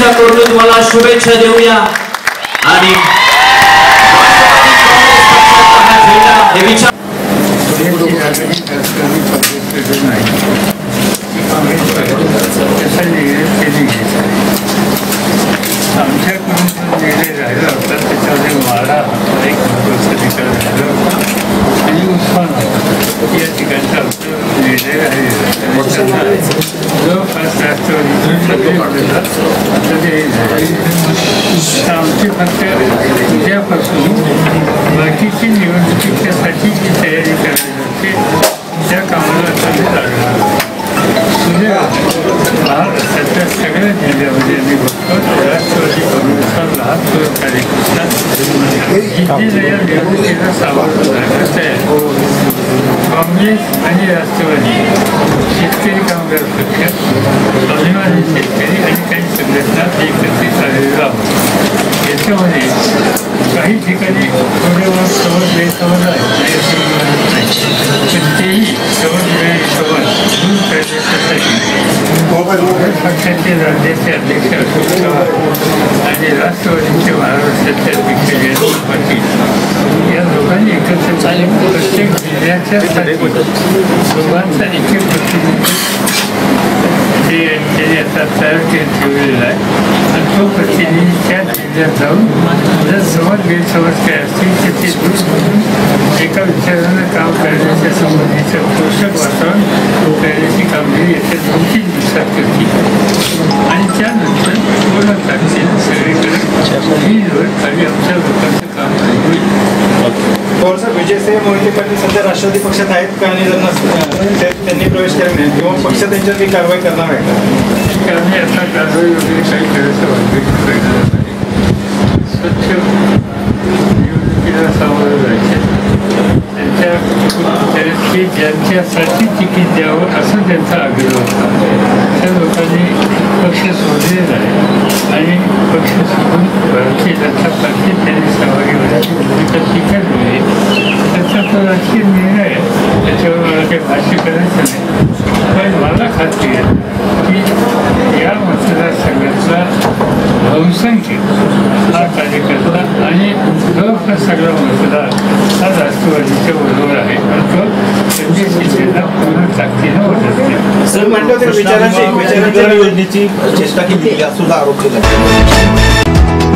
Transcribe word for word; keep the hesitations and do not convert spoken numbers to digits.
पक्षाकडून तुम्हाला शुभेच्छा देऊया आणि हे विचार आमच्याकडून निर्णय राहिला होता त्याच्यामध्ये माडा एक अधिकार झाला आणि उस्मानाबाद या ठिकाणचा निर्णय राहिलेला जवळपास राष्ट्रवादीचे सगळे आता ते आमची फक्त उद्यापासून बाकीची निवडणुकीच्यासाठी जी तयारी करायची असते त्या कामाला चालू लागणार महाराष्ट्राच्या सगळ्या जिल्ह्यामध्ये आम्ही बघतो राष्ट्रवादी काँग्रेसचा लहान थोर कार्यकर्ता जिद्दीला या निवडणुकीला सावध झालाच आहे. काँग्रेस आणि राष्ट्रवादी शेतकरी कामगार पक्ष अभिमानी शेतकरी आणि काही संघटना एकत्रित आलेलो आहोत. याच्यामध्ये काही ठिकाणी थोडेफार समज गैरसमज आहे पण तेही समज गैरसमज दूर करण्यासाठी पक्षाचे राज्याचे अध्यक्ष अशोक पवार आणि राष्ट्रवादीचे महाराष्ट्राचे अध्यक्ष विजय पाटील या दोघांनी एकत्र चालून प्रत्येक जिल्ह्याच्या दोघांचा एक एक प्रतिनिधी ते त्यांनी आता तयार ठेवलेला आहे आणि तो प्रतिनिधी त्या जिल्ह्यात जाऊन जर समज गैरसमज काय असतील तर ते दूर करून एका विचारानं काम करण्याच्या संबंधीचं पोषक वातावरण करण्याची कामगिरी येत्या दोन तीन दिवसात करतील आणि त्यानंतर पूर्ण ताकदीनं सगळीकडे वीजवर खाली आमच्या लोकांचं काम होईल. पवार साहेब, विजय सिंह मोहिते पाटील सध्या राष्ट्रवादी पक्षात आहेत का आणि त्यांनी प्रवेश केला किंवा पक्ष त्यांच्यावर काही कारवाई करणार आहे का? आम्ही आता कारवाई वगैरे काही करायचं वाटत नाही. स्वच्छ निवडणुकीला सामोरं जायचं त्यांच्या ते ज्यांच्यासाठी तिकीट द्यावं असं त्यांचा आग्रह होता. त्या लोकांनी पक्ष सोडलेला आहे आणि पक्ष सोडून भारतीय जनता पार्टीत त्यांनी सहभागी होण्याची भूमिका स्वीकारली आहे. त्याचा तो राजकीय निर्णय आहे, त्याच्यावर मला काही भाष्य करायचं नाही. पण मला खात्री आहे की या मतदारसंघातला बहुसंख्य हा कार्यकर्ता आणि जवळपास सगळा मतदार हा राष्ट्रवादीच्या बरोबर आहे आणि तो संजय शिंदेला पूर्ण ताकदीनं वाटत नाही. सर म्हटलं होतं विचारांची योजनेची चेष्टा केली असा आरोप केला.